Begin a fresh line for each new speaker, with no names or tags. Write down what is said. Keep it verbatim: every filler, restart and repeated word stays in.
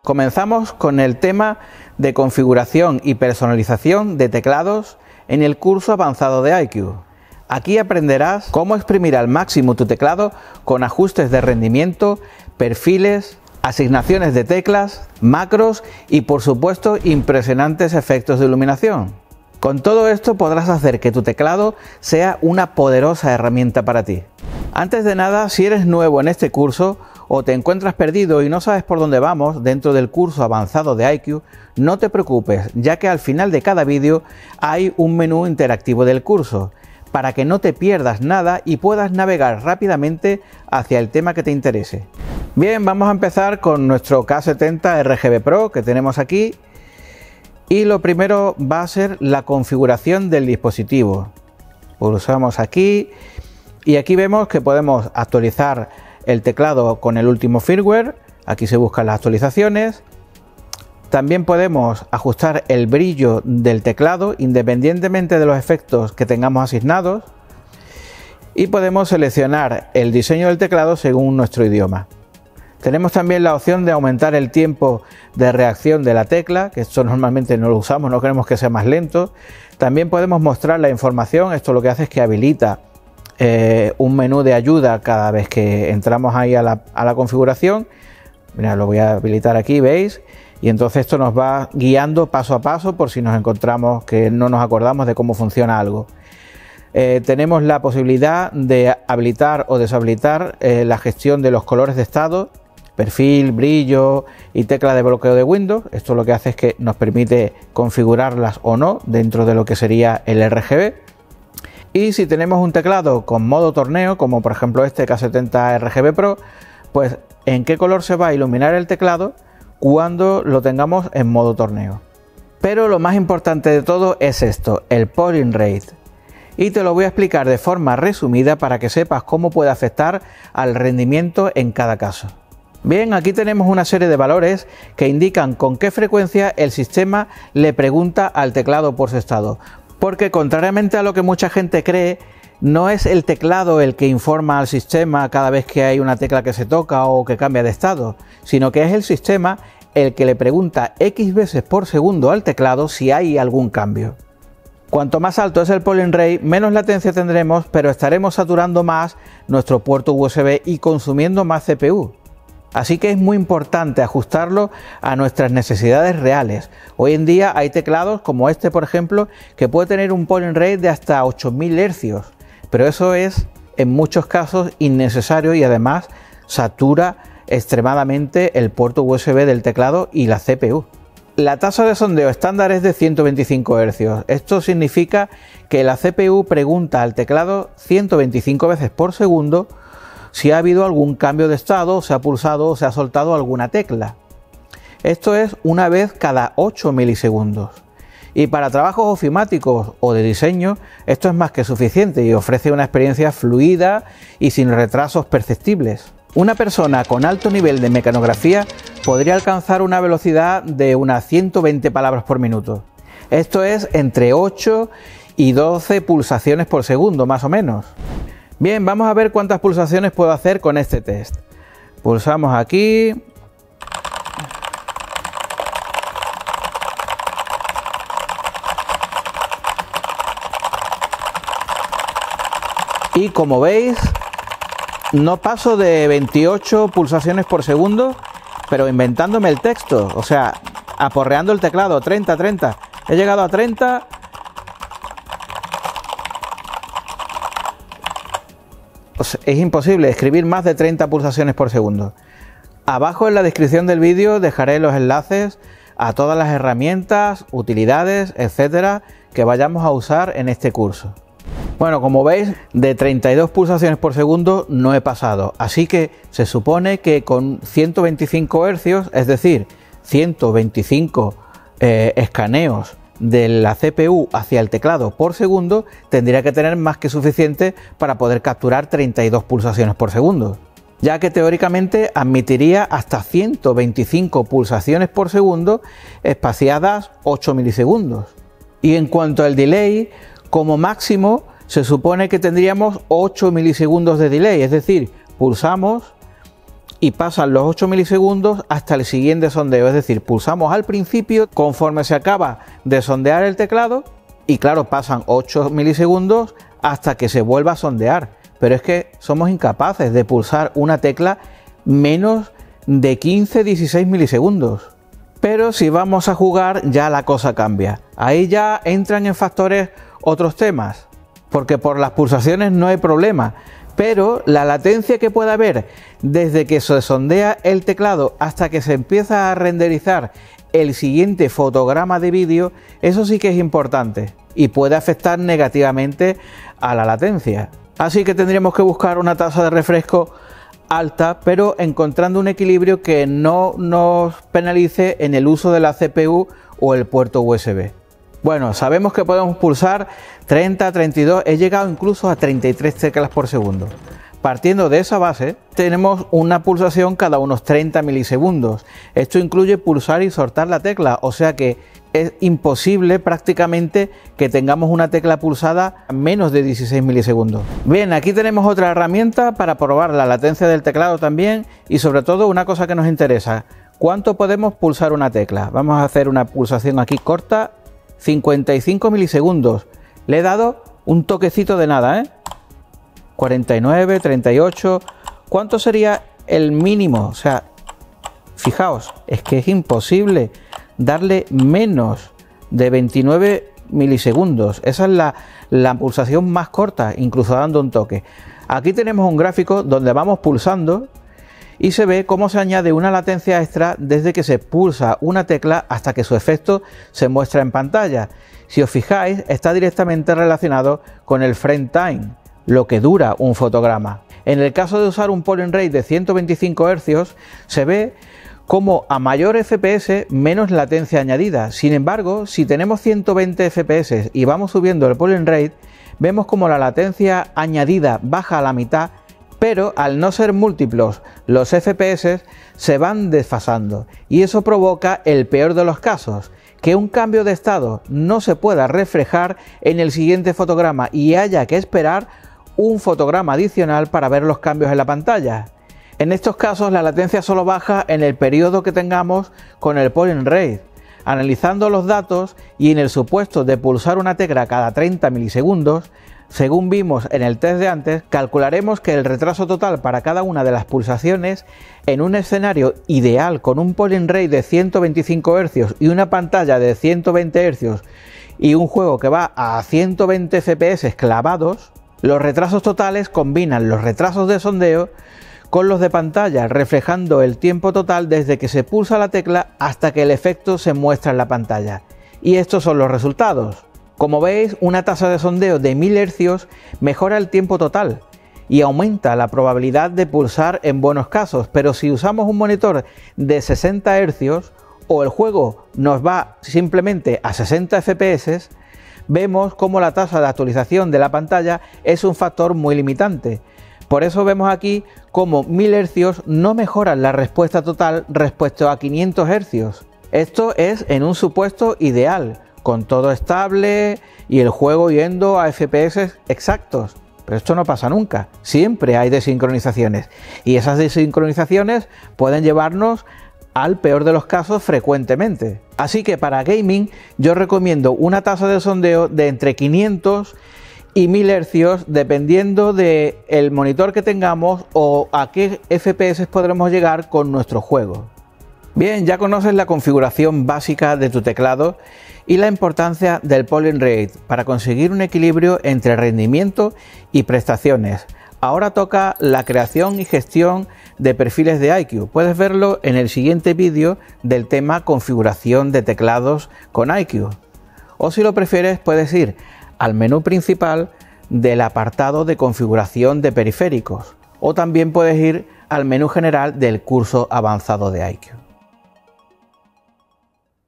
Comenzamos con el tema de configuración y personalización de teclados en el curso avanzado de I Q. Aquí aprenderás cómo exprimir al máximo tu teclado con ajustes de rendimiento, perfiles, asignaciones de teclas, macros y por supuesto impresionantes efectos de iluminación. Con todo esto podrás hacer que tu teclado sea una poderosa herramienta para ti. Antes de nada, si eres nuevo en este curso o te encuentras perdido y no sabes por dónde vamos dentro del curso avanzado de I Q, no te preocupes, ya que al final de cada vídeo hay un menú interactivo del curso, para que no te pierdas nada y puedas navegar rápidamente hacia el tema que te interese. Bien, vamos a empezar con nuestro K setenta R G B Pro que tenemos aquí. Y lo primero va a ser la configuración del dispositivo. Pulsamos aquí y aquí vemos que podemos actualizar el teclado con el último firmware. Aquí se buscan las actualizaciones. También podemos ajustar el brillo del teclado independientemente de los efectos que tengamos asignados. Y podemos seleccionar el diseño del teclado según nuestro idioma. Tenemos también la opción de aumentar el tiempo de reacción de la tecla, que esto normalmente no lo usamos, no queremos que sea más lento. También podemos mostrar la información, esto lo que hace es que habilita eh, un menú de ayuda cada vez que entramos ahí a la, a la configuración. Mira, lo voy a habilitar aquí, ¿veis? Y entonces esto nos va guiando paso a paso por si nos encontramos que no nos acordamos de cómo funciona algo. Eh, tenemos la posibilidad de habilitar o deshabilitar eh, la gestión de los colores de estado, perfil, brillo y tecla de bloqueo de Windows. Esto lo que hace es que nos permite configurarlas o no dentro de lo que sería el R G B. Y si tenemos un teclado con modo torneo, como por ejemplo este K setenta R G B Pro, pues en qué color se va a iluminar el teclado cuando lo tengamos en modo torneo. Pero lo más importante de todo es esto, el polling rate. Y te lo voy a explicar de forma resumida para que sepas cómo puede afectar al rendimiento en cada caso. Bien, aquí tenemos una serie de valores que indican con qué frecuencia el sistema le pregunta al teclado por su estado. Porque contrariamente a lo que mucha gente cree, no es el teclado el que informa al sistema cada vez que hay una tecla que se toca o que cambia de estado, sino que es el sistema el que le pregunta X veces por segundo al teclado si hay algún cambio. Cuanto más alto es el polling rate, menos latencia tendremos, pero estaremos saturando más nuestro puerto U S B y consumiendo más C P U. Así que es muy importante ajustarlo a nuestras necesidades reales. Hoy en día hay teclados como este, por ejemplo, que puede tener un polling rate de hasta ocho mil hercios, pero eso es en muchos casos innecesario y además satura extremadamente el puerto U S B del teclado y la C P U. La tasa de sondeo estándar es de ciento veinticinco hercios. Esto significa que la C P U pregunta al teclado ciento veinticinco veces por segundo si ha habido algún cambio de estado, se ha pulsado o se ha soltado alguna tecla. Esto es una vez cada ocho milisegundos. Y para trabajos ofimáticos o de diseño, esto es más que suficiente y ofrece una experiencia fluida y sin retrasos perceptibles. Una persona con alto nivel de mecanografía podría alcanzar una velocidad de unas ciento veinte palabras por minuto. Esto es entre ocho y doce pulsaciones por segundo, más o menos. Bien, vamos a ver cuántas pulsaciones puedo hacer con este test. Pulsamos aquí. Y como veis, no paso de veintiocho pulsaciones por segundo, pero inventándome el texto, o sea, aporreando el teclado, treinta, treinta. He llegado a treinta. Es imposible escribir más de treinta pulsaciones por segundo. Abajo en la descripción del vídeo dejaré los enlaces a todas las herramientas, utilidades, etcétera, que vayamos a usar en este curso. Bueno, como veis, de treinta y dos pulsaciones por segundo no he pasado, así que se supone que con ciento veinticinco hercios, es decir, ciento veinticinco eh, escaneos de la C P U hacia el teclado por segundo, tendría que tener más que suficiente para poder capturar treinta y dos pulsaciones por segundo, ya que teóricamente admitiría hasta ciento veinticinco pulsaciones por segundo espaciadas ocho milisegundos. Y en cuanto al delay, como máximo se supone que tendríamos ocho milisegundos de delay, es decir, pulsamos y pasan los ocho milisegundos hasta el siguiente sondeo, es decir, pulsamos al principio conforme se acaba de sondear el teclado y claro, pasan ocho milisegundos hasta que se vuelva a sondear, pero es que somos incapaces de pulsar una tecla menos de quince a dieciséis milisegundos. Pero si vamos a jugar ya la cosa cambia, ahí ya entran en factores otros temas, porque por las pulsaciones no hay problema, pero la latencia que puede haber desde que se sondea el teclado hasta que se empieza a renderizar el siguiente fotograma de vídeo, eso sí que es importante y puede afectar negativamente a la latencia. Así que tendríamos que buscar una tasa de refresco alta, pero encontrando un equilibrio que no nos penalice en el uso de la C P U o el puerto U S B. Bueno, sabemos que podemos pulsar treinta, treinta y dos, he llegado incluso a treinta y tres teclas por segundo. Partiendo de esa base, tenemos una pulsación cada unos treinta milisegundos. Esto incluye pulsar y soltar la tecla, o sea que es imposible prácticamente que tengamos una tecla pulsada a menos de dieciséis milisegundos. Bien, aquí tenemos otra herramienta para probar la latencia del teclado también y sobre todo una cosa que nos interesa, ¿cuánto podemos pulsar una tecla? Vamos a hacer una pulsación aquí corta, cincuenta y cinco milisegundos. Le he dado un toquecito de nada, ¿eh? cuarenta y nueve, treinta y ocho. ¿Cuánto sería el mínimo? O sea, fijaos, es que es imposible darle menos de veintinueve milisegundos. Esa es la, la pulsación más corta, incluso dando un toque. Aquí tenemos un gráfico donde vamos pulsando y se ve cómo se añade una latencia extra desde que se pulsa una tecla hasta que su efecto se muestra en pantalla. Si os fijáis, está directamente relacionado con el frame time, lo que dura un fotograma. En el caso de usar un polling rate de ciento veinticinco hercios, se ve como a mayor F P S menos latencia añadida. Sin embargo, si tenemos ciento veinte F P S y vamos subiendo el polling rate, vemos como la latencia añadida baja a la mitad, pero al no ser múltiplos los F P S se van desfasando y eso provoca el peor de los casos, que un cambio de estado no se pueda reflejar en el siguiente fotograma y haya que esperar un fotograma adicional para ver los cambios en la pantalla. En estos casos la latencia solo baja en el periodo que tengamos con el polling rate. Analizando los datos y en el supuesto de pulsar una tecla cada treinta milisegundos, según vimos en el test de antes, calcularemos que el retraso total para cada una de las pulsaciones en un escenario ideal con un polling rate de ciento veinticinco hercios y una pantalla de ciento veinte hercios y un juego que va a ciento veinte F P S clavados, los retrasos totales combinan los retrasos de sondeo con los de pantalla, reflejando el tiempo total desde que se pulsa la tecla hasta que el efecto se muestra en la pantalla. Y estos son los resultados. Como veis, una tasa de sondeo de mil hercios mejora el tiempo total y aumenta la probabilidad de pulsar en buenos casos, pero si usamos un monitor de sesenta hercios o el juego nos va simplemente a sesenta F P S, vemos como la tasa de actualización de la pantalla es un factor muy limitante. Por eso vemos aquí como mil hercios no mejoran la respuesta total respecto a quinientos hercios. Esto es en un supuesto ideal, con todo estable y el juego yendo a F P S exactos. Pero esto no pasa nunca, siempre hay desincronizaciones y esas desincronizaciones pueden llevarnos al peor de los casos frecuentemente. Así que para gaming yo recomiendo una tasa de sondeo de entre quinientos y mil hercios dependiendo del monitor que tengamos o a qué F P S podremos llegar con nuestro juego. Bien, ya conoces la configuración básica de tu teclado y la importancia del polling rate para conseguir un equilibrio entre rendimiento y prestaciones. Ahora toca la creación y gestión de perfiles de I Q. Puedes verlo en el siguiente vídeo del tema configuración de teclados con I Q. O si lo prefieres puedes ir al menú principal del apartado de configuración de periféricos. O también puedes ir al menú general del curso avanzado de I Q.